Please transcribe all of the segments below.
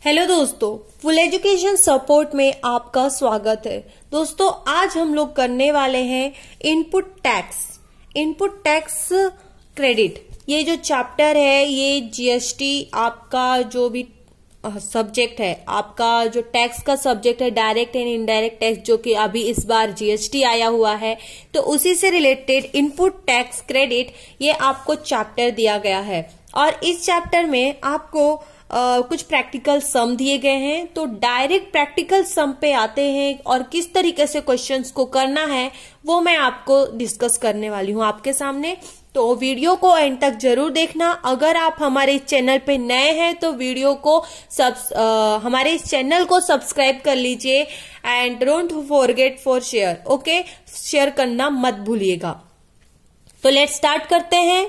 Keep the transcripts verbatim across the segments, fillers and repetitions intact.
Hello दोस्तों, full education support में आपका स्वागत है। दोस्तों आज हम लोग करने वाले हैं input tax input tax credit. ये जो चैप्टर है ये जीएसटी आपका जो भी सब्जेक्ट है, आपका जो टैक्स का सब्जेक्ट है डायरेक्ट एंड इनडायरेक्ट टैक्स, जो कि अभी इस बार जीएसटी आया हुआ है, तो उसी से रिलेटेड इनपुट टैक्स क्रेडिट ये आपको चैप्टर दिया गया है। और इस चैप्टर में आपको Uh, कुछ प्रैक्टिकल सम दिए गए हैं। तो डायरेक्ट प्रैक्टिकल सम पे आते हैं और किस तरीके से क्वेश्चंस को करना है वो मैं आपको डिस्कस करने वाली हूँ आपके सामने। तो वीडियो को एंड तक जरूर देखना। अगर आप हमारे चैनल पे नए हैं तो वीडियो को सब uh, हमारे इस चैनल को सब्सक्राइब कर लीजिए and don't forget for share. Okay, share करना मत भूलिएगा। तो लेट्स स्टार्ट करते हैं।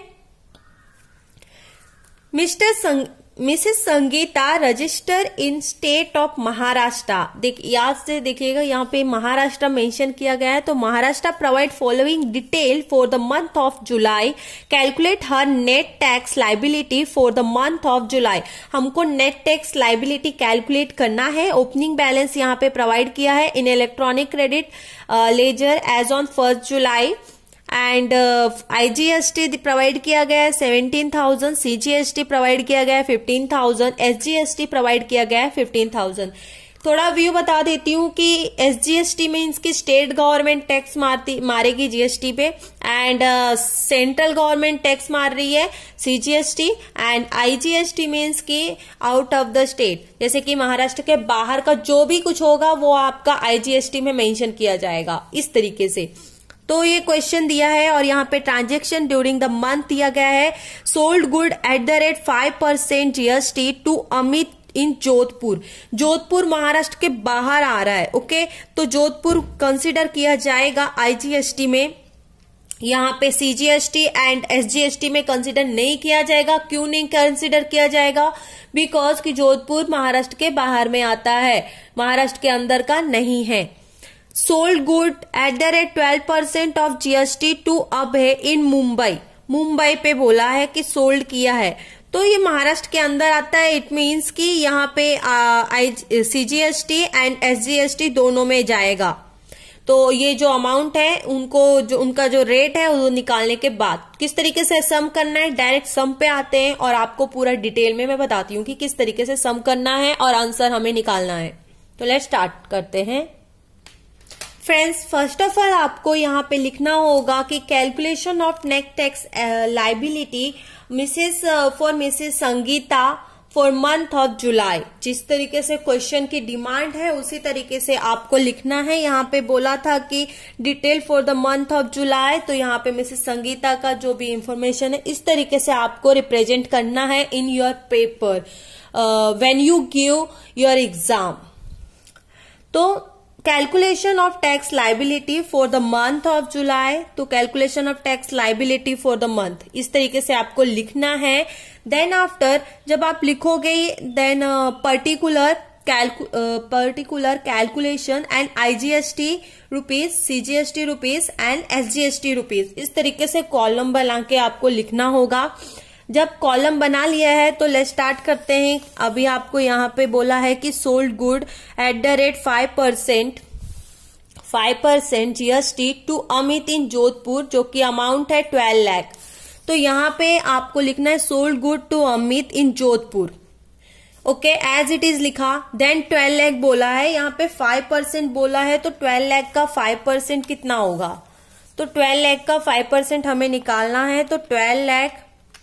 Mister Sang mrs Sangeeta register in state of Maharashtra. देख याद से देखिएगा, यहाँ पे महाराष्ट्र मेंशन किया गया है। तो Maharashtra provide following detail for the month of July, calculate her net tax liability for the month of July. हमको नेट टैक्स लाइबिलिटी कैलकुलेट करना है। ओपनिंग बैलेंस यहाँ पे प्रोवाइड किया है in electronic credit ledger as on first July and IGST provide किया गया है सेवेंटीन थाउजेंड, सीजीएसटी प्रोवाइड किया गया है फिफ्टीन थाउजेंड, एसजीएसटी प्रोवाइड किया गया है फिफ्टीन थाउजेंड। थोड़ा व्यू बता देती हूँ कि एसजीएसटी मीन्स की स्टेट गवर्नमेंट टैक्स मारती मारेगी जीएसटी पे, एंड सेंट्रल गवर्नमेंट टैक्स मार रही है सीजीएसटी, एंड आईजीएसटी मीन्स की आउट ऑफ द स्टेट, जैसे कि महाराष्ट्र के बाहर का जो भी कुछ होगा वो आपका आईजीएसटी में मेंशन किया जाएगा। इस तरीके से तो ये क्वेश्चन दिया है और यहाँ पे ट्रांजेक्शन ड्यूरिंग द मंथ दिया गया है। Sold good at the rate five percent GST to Amit in Jodhpur. Jodhpur Maharashtra के बाहर आ रहा है। ओके, तो जोधपुर कंसिडर किया जाएगा आईजीएसटी में। यहाँ पे सीजीएसटी एंड एसजीएसटी में कंसिडर नहीं किया जाएगा। क्यों नहीं कंसिडर किया जाएगा? बिकॉज कि जोधपुर महाराष्ट्र के बाहर में आता है, महाराष्ट्र के अंदर का नहीं है। Sold good at the rate twelve percent of GST to अब है इन मुंबई। मुंबई पे बोला है कि सोल्ड किया है, तो ये महाराष्ट्र के अंदर आता है। इट मीन्स कि यहाँ पे सीजीएसटी एंड एसजीएसटी दोनों में जाएगा। तो ये जो अमाउंट है उनको जो उनका जो रेट है वो निकालने के बाद किस तरीके से सम करना है, डायरेक्ट सम पे आते हैं और आपको पूरा डिटेल में मैं बताती हूँ कि किस तरीके से सम करना है और आंसर हमें निकालना है। तो लेट्स स्टार्ट करते हैं। फ्रेंड्स, फर्स्ट ऑफ ऑल आपको यहाँ पे लिखना होगा कि calculation of net tax liability mrs for mrs Sangeeta for month of July. जिस तरीके से क्वेश्चन की डिमांड है उसी तरीके से आपको लिखना है। यहाँ पे बोला था कि detail for the month of July, तो यहाँ पे मिसेस संगीता का जो भी इंफॉर्मेशन है इस तरीके से आपको रिप्रेजेंट करना है in your paper when you give your exam. तो calculation of tax liability for the month of July, तो calculation of tax liability for the month इस तरीके से आपको लिखना है। देन आफ्टर जब आप लिखोगे then particular particular calculation and IGST rupees, CGST rupees and SGST rupees, इस तरीके से कॉलम बना के आपको लिखना होगा। जब कॉलम बना लिया है तो लेट्स स्टार्ट करते हैं। अभी आपको यहाँ पे बोला है कि sold good at the rate five percent five percent GST to Amit in Jodhpur, जो कि अमाउंट है ट्वेल्व लाख। तो यहाँ पे आपको लिखना है sold good to Amit in Jodhpur. Okay, as it is लिखा। देन ट्वेल्व लाख बोला है, यहाँ पे फाइव परसेंट बोला है, तो ट्वेल्व लाख का फाइव परसेंट कितना होगा? तो ट्वेल्व लाख का फाइव परसेंट हमें निकालना है। तो twelve lakh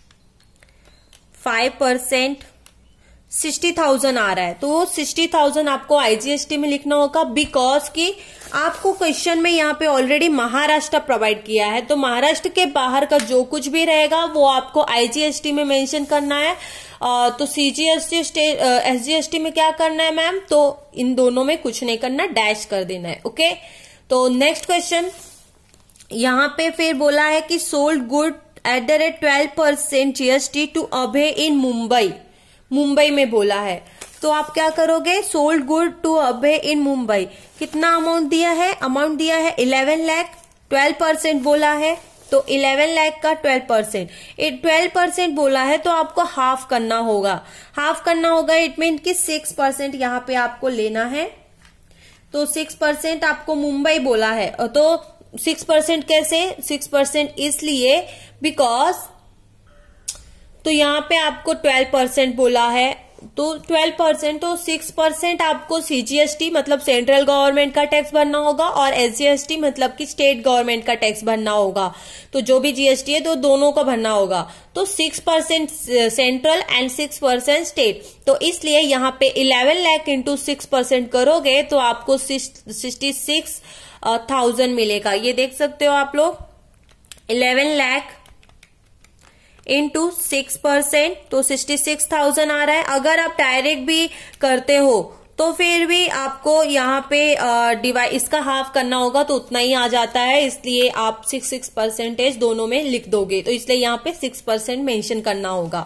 five percent sixty thousand आ रहा है, तो सिक्सटी थाउजेंड आपको आईजीएसटी में लिखना होगा। बिकॉज कि आपको क्वेश्चन में यहाँ पे ऑलरेडी महाराष्ट्र प्रोवाइड किया है, तो महाराष्ट्र के बाहर का जो कुछ भी रहेगा वो आपको आईजीएसटी में मेंशन करना है। आ, तो सीजीएसटी एसजीएसटी में क्या करना है मैम? तो इन दोनों में कुछ नहीं करना, डैश कर देना है। ओके, तो नेक्स्ट क्वेश्चन यहाँ पे फिर बोला है कि sold good at the rate twelve percent GST to Abhay in Mumbai. Mumbai में बोला है, तो आप क्या करोगे? Sold good to Abhay in Mumbai. कितना अमाउंट दिया है? अमाउंट दिया है इलेवन लाख, ट्वेल्व परसेंट बोला है तो इलेवन लाख का ट्वेल्व परसेंट, ट्वेल्व परसेंट बोला है तो आपको हाफ करना होगा, हाफ करना होगा इट मीन कि सिक्स परसेंट यहाँ पे आपको लेना है। तो सिक्स परसेंट आपको मुंबई बोला है, तो सिक्स परसेंट कैसे, सिक्स परसेंट इसलिए बिकॉज, तो यहाँ पे आपको ट्वेल्व परसेंट बोला है, तो ट्वेल्व परसेंट तो सिक्स परसेंट आपको सीजीएसटी मतलब सेंट्रल गवर्नमेंट का टैक्स भरना होगा और एसजीएसटी मतलब कि स्टेट गवर्नमेंट का टैक्स भरना होगा। तो जो भी जीएसटी है तो दोनों को भरना होगा। तो six percent central and six percent state, तो इसलिए यहाँ पे eleven lakh into six percent करोगे तो आपको सिक्सटी सिक्स थाउजेंड मिलेगा। ये देख सकते हो आप लोग, eleven lakh into six percent तो सिक्सटी सिक्स थाउजेंड आ रहा है। अगर आप डायरेक्ट भी करते हो तो फिर भी आपको यहाँ पे डिवाइड इसका हाफ करना होगा तो उतना ही आ जाता है, इसलिए आप सिक्स सिक्स परसेंटेज दोनों में लिख दोगे, तो इसलिए यहाँ पे सिक्स परसेंट मेंशन करना होगा।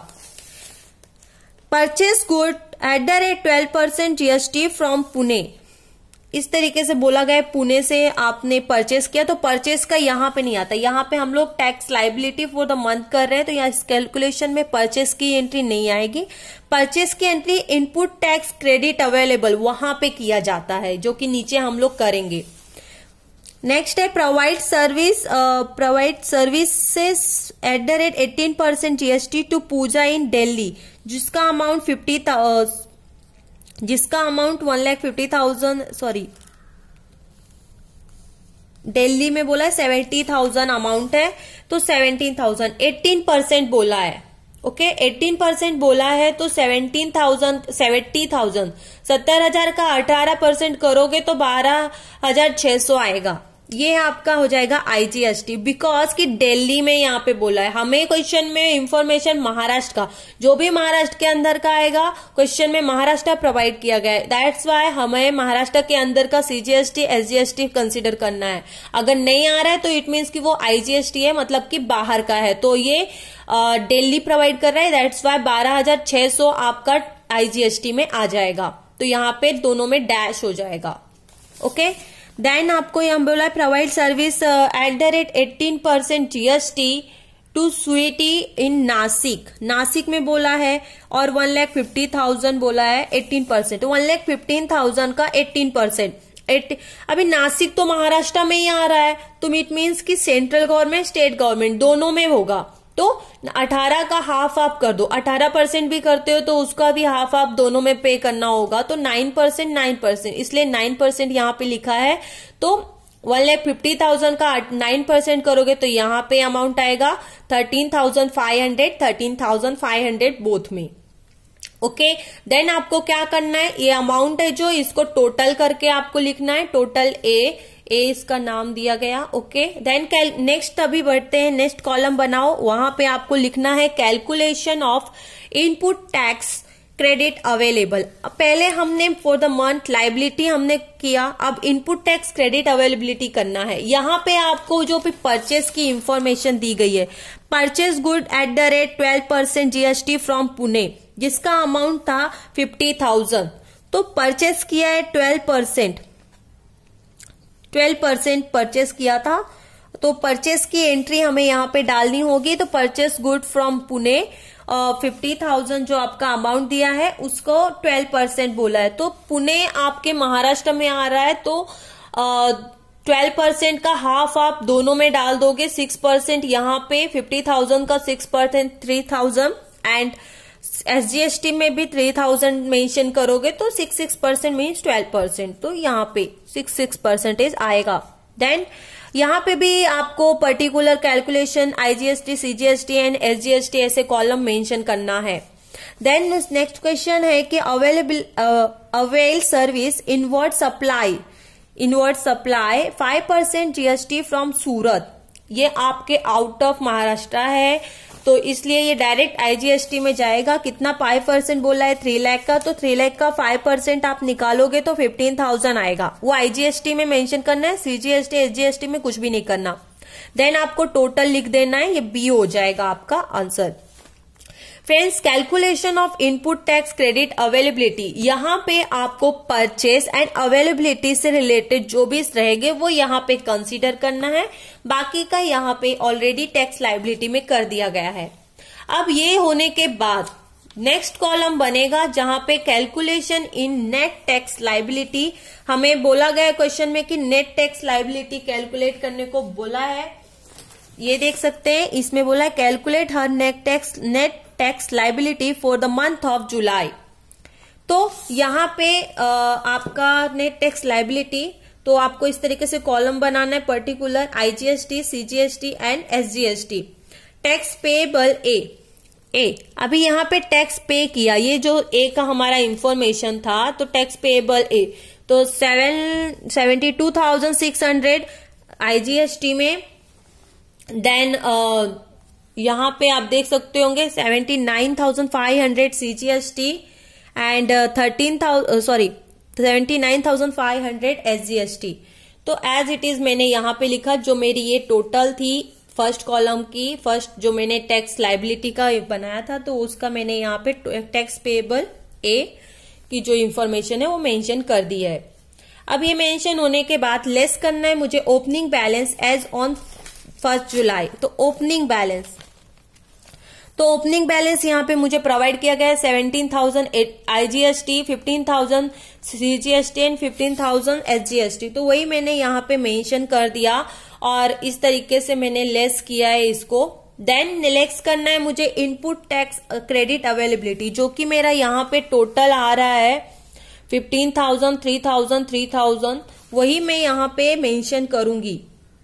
Purchase good at the rate twelve percent GST from Pune, इस तरीके से बोला गया, पुणे से आपने परचेस किया तो परचेस का यहाँ पे नहीं आता, यहाँ पे हम लोग tax liability for the month कर रहे हैं तो यहाँ इस कैलकुलेशन में परचेस की एंट्री नहीं आएगी। परचेस की entry input tax credit available वहां पे किया जाता है, जो कि नीचे हम लोग करेंगे। नेक्स्ट है provide service, provide services at the rate eighteen percent GST to Pooja in Delhi, जिसका अमाउंट फिफ्टी जिसका amount one lakh fifty thousand sorry Delhi में बोला है सेवेंटी थाउजेंड अमाउंट है, तो सेवेंटीन थाउजेंड एटीन परसेंट बोला है। ओके, एटीन परसेंट बोला है तो सेवेंटीन थाउजेंड सेवेंटी थाउजेंड सत्तर हजार का अठारह परसेंट करोगे तो बारह हजार छह सौ आएगा। ये आपका हो जाएगा आईजीएसटी, बिकॉज कि दिल्ली में यहाँ पे बोला है। हमें क्वेश्चन में इंफॉर्मेशन महाराष्ट्र का, जो भी महाराष्ट्र के अंदर का आएगा क्वेश्चन में महाराष्ट्र प्रोवाइड किया गया है, दैट्स वाई हमें महाराष्ट्र के अंदर का सीजीएसटी एसजीएसटी कंसीडर करना है। अगर नहीं आ रहा है तो इट मीन्स कि वो आईजीएसटी है, मतलब कि बाहर का है, तो ये दिल्ली प्रोवाइड कर रहा है, दैट्स वाई बारह हजार छह सौ आपका आईजीएसटी में आ जाएगा। तो यहाँ पे दोनों में डैश हो जाएगा। ओके, देन आपको यहाँ बोला है provide service at the rate eighteen percent GST to Sweety in Nashik, Nashik में बोला है, और वन लाख फिफ्टी थाउजेंड बोला है eighteen percent, one lakh fifteen thousand का एटीन परसेंट। अभी नासिक तो महाराष्ट्र में ही आ रहा है, तो इट मीन्स कि सेंट्रल गवर्नमेंट स्टेट गवर्नमेंट दोनों में होगा, तो अठारह का हाफ आप कर दो, अठारह परसेंट भी करते हो तो उसका भी हाफ आप दोनों में पे करना होगा, तो नाइन परसेंट नाइन परसेंट, इसलिए नाइन परसेंट यहाँ पे लिखा है। तो वन लाख फिफ्टी थाउजेंड का नाइन परसेंट करोगे तो यहाँ पे अमाउंट आएगा thirteen thousand five hundred thirteen thousand five hundred both में। ओके, देन आपको क्या करना है, ये अमाउंट है जो इसको टोटल करके आपको लिखना है, टोटल ए ए इसका नाम दिया गया। ओके, देन नेक्स्ट अभी बढ़ते हैं, नेक्स्ट कॉलम बनाओ, वहां पे आपको लिखना है calculation of input tax credit available. पहले हमने फॉर द मंथ लाइबिलिटी हमने किया, अब इनपुट टैक्स क्रेडिट अवेलेबिलिटी करना है। यहाँ पे आपको जो भी परचेस की इंफॉर्मेशन दी गई है, purchase good at the rate twelve percent GST from Pune, जिसका अमाउंट था फिफ्टी थाउजेंड, तो परचेस किया है twelve percent twelve percent purchase किया था, तो परचेस की एंट्री हमें यहाँ पे डालनी होगी। तो purchase good from Pune fifty thousand जो आपका अमाउंट दिया है उसको ट्वेल्व परसेंट बोला है, तो पुणे आपके महाराष्ट्र में आ रहा है, तो ट्वेल्व परसेंट का हाफ आप दोनों में डाल दोगे, सिक्स परसेंट यहाँ पे फिफ्टी थाउजेंड का six percent three thousand and SGST में भी थ्री थाउजेंड मेंशन करोगे तो six six percent means twelve percent, तो यहाँ पे सिक्स सिक्स परसेंटेज आएगा। देन यहाँ पे भी आपको particular calculation IGST, CGST and SGST ऐसे कॉलम मेंशन करना है। देन नेक्स्ट क्वेश्चन है कि available avail service inward supply inward supply five percent GST from Surat, ये आपके आउट ऑफ महाराष्ट्र है, तो इसलिए ये डायरेक्ट आईजीएसटी में जाएगा। कितना फाइव परसेंट बोला है, थ्री लाख का, तो थ्री लाख का फाइव परसेंट आप निकालोगे तो फिफ्टीन थाउजेंड आएगा, वो आईजीएसटी में मेंशन करना है, सीजीएसटी एसजीएसटी में कुछ भी नहीं करना। देन आपको टोटल लिख देना है, ये बी हो जाएगा आपका answer. Friends, calculation of input tax credit availability, यहाँ पे आपको परचेस एंड अवेलेबिलिटी से रिलेटेड जो भी रहेंगे वो यहाँ पे कंसीडर करना है, बाकी का यहाँ पे ऑलरेडी टैक्स लायबिलिटी में कर दिया गया है। अब ये होने के बाद नेक्स्ट कॉलम बनेगा जहां पे calculation in net tax liability, हमें बोला गया क्वेश्चन में कि नेट टैक्स लायबिलिटी कैलकुलेट करने को बोला है। ये देख सकते हैं, इसमें बोला है calculate her net tax net tax liability for the month of July. तो यहाँ पे आ, आपका नेट टैक्स लायबिलिटी, तो आपको इस तरीके से कॉलम बनाना है, particular IGST, CGST and SGST. Tax payable A A अभी यहाँ पे टैक्स पे किया, ये जो ए का हमारा इंफॉर्मेशन था, तो टैक्स पेएबल ए तो seven seventy two thousand six hundred IGST में, देन uh, यहाँ पे आप देख सकते होंगे seventy nine thousand five hundred CGST and thirteen thousand sorry seventy nine thousand five hundred SGST. तो एज इट इज मैंने यहाँ पे लिखा, जो मेरी ये टोटल थी फर्स्ट कॉलम की, फर्स्ट जो मैंने टैक्स लायबिलिटी का बनाया था, तो उसका मैंने यहाँ पे टैक्स पेएबल ए की जो इंफॉर्मेशन है वो मेंशन कर दी है। अब ये मेंशन होने के बाद लेस करना है मुझे opening balance as on first July. तो ओपनिंग बैलेंस, तो ओपनिंग बैलेंस यहाँ पे मुझे प्रोवाइड किया गया है seventeen thousand IGST, fifteen thousand CGST and fifteen thousand SGST. तो वही मैंने यहाँ पे मेंशन कर दिया और इस तरीके से मैंने लेस किया है इसको। देन लेस करना है मुझे इनपुट टैक्स क्रेडिट अवेलेबिलिटी, जो कि मेरा यहाँ पे टोटल आ रहा है fifteen thousand, three thousand, three thousand, वही मैं यहाँ पे मेंशन करूंगी।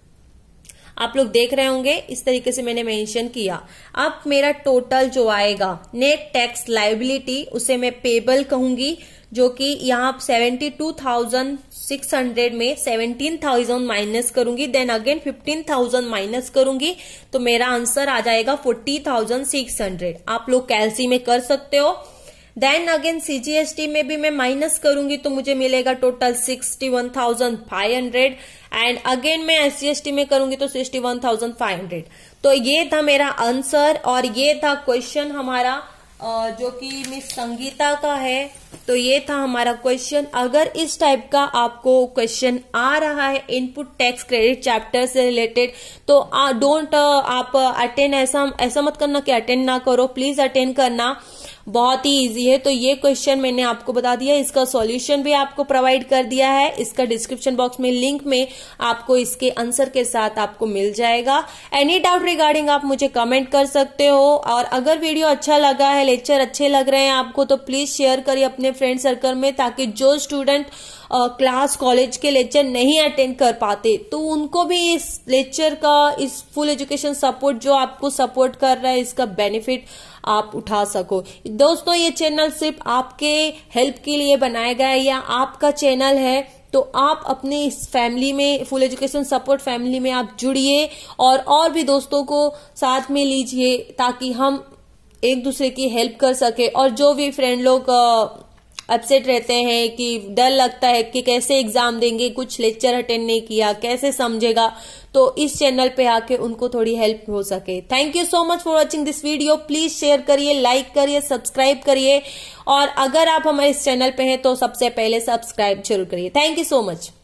आप लोग देख रहे होंगे इस तरीके से मैंने मेंशन किया। अब मेरा टोटल जो आएगा नेट टैक्स लायबिलिटी, उसे मैं पेबल कहूंगी, जो कि यहाँ seventy two thousand six hundred में सेवेंटीन थाउजेंड माइनस करूंगी, then again fifteen thousand minus करूंगी, तो मेरा आंसर आ जाएगा फोर्टी थाउजेंड सिक्स हंड्रेड। आप लोग कैलसी में कर सकते हो। देन अगेन सीजीएसटी में भी मैं माइनस करूंगी तो मुझे मिलेगा total sixty one thousand five hundred, and again मैं एसजीएसटी में करूंगी तो sixty one thousand five hundred. तो ये था मेरा आंसर और ये था क्वेश्चन हमारा, जो कि मिस संगीता का है। तो ये था हमारा क्वेश्चन। अगर इस टाइप का आपको क्वेश्चन आ रहा है इनपुट टैक्स क्रेडिट चैप्टर से रिलेटेड, तो डोंट आप अटेंड, ऐसा ऐसा मत करना कि अटेंड ना करो, प्लीज अटेंड करना, बहुत ही इजी है। तो ये क्वेश्चन मैंने आपको बता दिया, इसका सॉल्यूशन भी आपको प्रोवाइड कर दिया है। इसका डिस्क्रिप्शन बॉक्स में लिंक में आपको इसके आंसर के साथ आपको मिल जाएगा। एनी डाउट रिगार्डिंग आप मुझे कमेंट कर सकते हो, और अगर वीडियो अच्छा लगा है, लेक्चर अच्छे लग रहे हैं आपको, तो प्लीज शेयर करिए अपने फ्रेंड सर्कल में, ताकि जो स्टूडेंट क्लास कॉलेज के लेक्चर नहीं अटेंड कर पाते तो उनको भी इस लेक्चर का, इस फुल एजुकेशन सपोर्ट जो आपको सपोर्ट कर रहा है, इसका बेनिफिट आप उठा सको। दोस्तों, ये चैनल सिर्फ आपके हेल्प के लिए बनाया गया है, या आपका चैनल है, तो आप अपने इस फैमिली में, फुल एजुकेशन सपोर्ट फैमिली में आप जुड़िए और और भी दोस्तों को साथ में लीजिए, ताकि हम एक दूसरे की हेल्प कर सके। और जो भी फ्रेंड लोग अपसेट रहते हैं कि डर लगता है कि कैसे एग्जाम देंगे, कुछ लेक्चर अटेंड नहीं किया, कैसे समझेगा, तो इस चैनल पे आके उनको थोड़ी हेल्प हो सके। Thank you so much for watching this video. Please share करिए, लाइक करिए, सब्सक्राइब करिए, और अगर आप हमारे इस चैनल पे हैं तो सबसे पहले सब्सक्राइब जरूर करिए। Thank you so much.